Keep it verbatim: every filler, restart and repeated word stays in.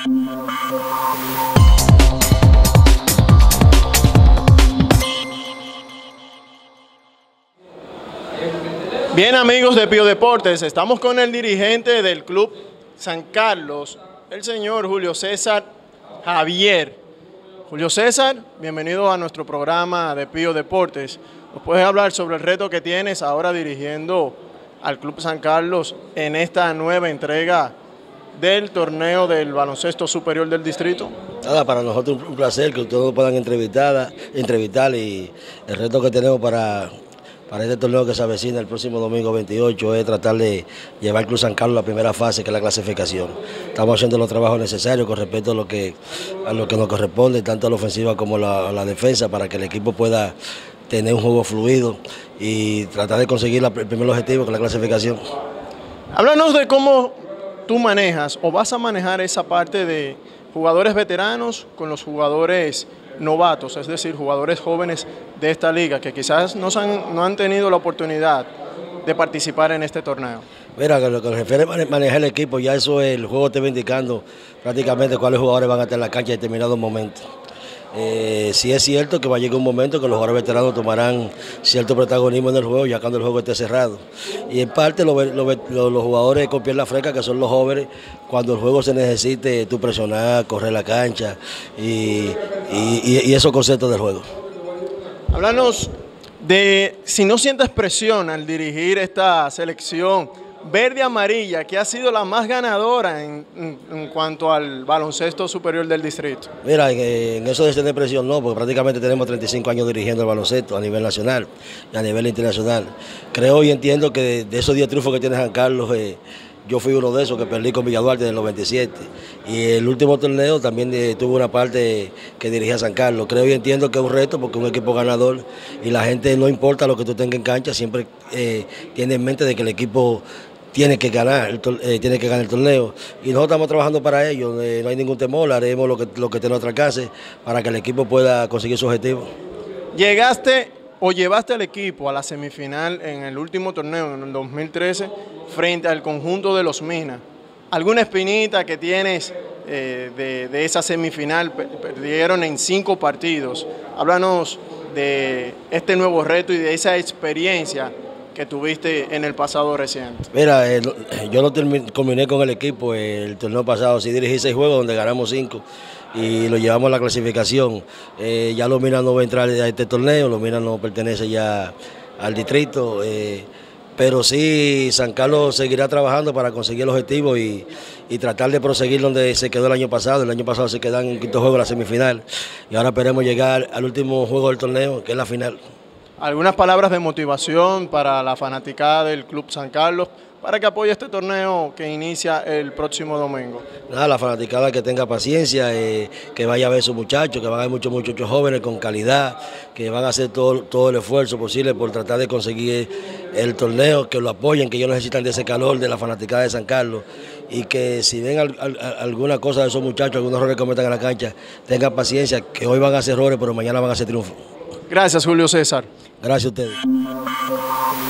Bien, amigos de Pío Deportes, estamos con el dirigente del Club San Carlos, el señor Julio César Javier. Julio César, bienvenido a nuestro programa de Pío Deportes. ¿Nos puedes hablar sobre el reto que tienes ahora dirigiendo al Club San Carlos en esta nueva entrega del torneo del baloncesto superior del distrito? Nada, para nosotros un placer que ustedes nos puedan entrevistar, entrevistar y el reto que tenemos para, para este torneo que se avecina el próximo domingo veintiocho es tratar de llevar al Club San Carlos a la primera fase, que es la clasificación. Estamos haciendo los trabajos necesarios con respecto a lo que, a lo que nos corresponde, tanto a la ofensiva como a la, a la defensa, para que el equipo pueda tener un juego fluido y tratar de conseguir la, el primer objetivo, que es la clasificación. Háblanos de cómo tú manejas o vas a manejar esa parte de jugadores veteranos con los jugadores novatos, es decir, jugadores jóvenes de esta liga que quizás no han, no han tenido la oportunidad de participar en este torneo. Mira, que lo que nos refiere a manejar el equipo, ya eso el juego te va indicando prácticamente cuáles jugadores van a estar en la cancha en determinados momentos. Eh, sí es cierto que va a llegar un momento que los jugadores veteranos tomarán cierto protagonismo en el juego ya cuando el juego esté cerrado. Y en parte los, los, los jugadores con pierna fresca, que son los jóvenes, cuando el juego se necesite, tú presionar, correr la cancha y, y, y esos conceptos del juego. Háblanos de si no sientes presión al dirigir esta selección verde-amarilla, que ha sido la más ganadora en, en, en cuanto al baloncesto superior del distrito. Mira, en, en eso de tener presión no, porque prácticamente tenemos treinta y cinco años dirigiendo el baloncesto a nivel nacional y a nivel internacional. Creo y entiendo que de, de esos diez triunfos que tiene San Carlos, eh, yo fui uno de esos que perdí con Villaduarte en el noventa y siete. Y el último torneo también eh, tuve una parte que dirigía a San Carlos. Creo y entiendo que es un reto porque es un equipo ganador y la gente, no importa lo que tú tengas en cancha, siempre eh, tiene en mente de que el equipo tiene que ganar, el, eh, tiene que ganar el torneo. Y nosotros estamos trabajando para ello, eh, no hay ningún temor, haremos lo que, lo que esté a nuestro alcance para que el equipo pueda conseguir su objetivo. Llegaste o llevaste al equipo a la semifinal en el último torneo, en el dos mil trece, frente al conjunto de los Minas. ¿Alguna espinita que tienes eh, de, de esa semifinal? Perdieron en cinco partidos. Háblanos de este nuevo reto y de esa experiencia que tuviste en el pasado reciente. Mira, eh, yo no terminé, combiné con el equipo el torneo pasado, sí dirigí seis juegos donde ganamos cinco y lo llevamos a la clasificación. Eh, ya los Minas no va a entrar a este torneo, los Minas no pertenece ya al distrito, eh, pero sí San Carlos seguirá trabajando para conseguir el objetivo y, y tratar de proseguir donde se quedó el año pasado. El año pasado se quedan en el quinto juego de la semifinal y ahora esperemos llegar al último juego del torneo, que es la final. ¿Algunas palabras de motivación para la fanaticada del Club San Carlos para que apoye este torneo que inicia el próximo domingo? Nada, la fanaticada que tenga paciencia, eh, que vaya a ver a sus muchachos, que van a ver muchos muchachos jóvenes con calidad, que van a hacer todo, todo el esfuerzo posible por tratar de conseguir el torneo, que lo apoyen, que ellos necesitan de ese calor de la fanaticada de San Carlos y que si ven al, al, alguna cosa de esos muchachos, algunos errores que cometan en la cancha, tengan paciencia, que hoy van a hacer errores, pero mañana van a hacer triunfos. Gracias, Julio César. Gracias a ustedes.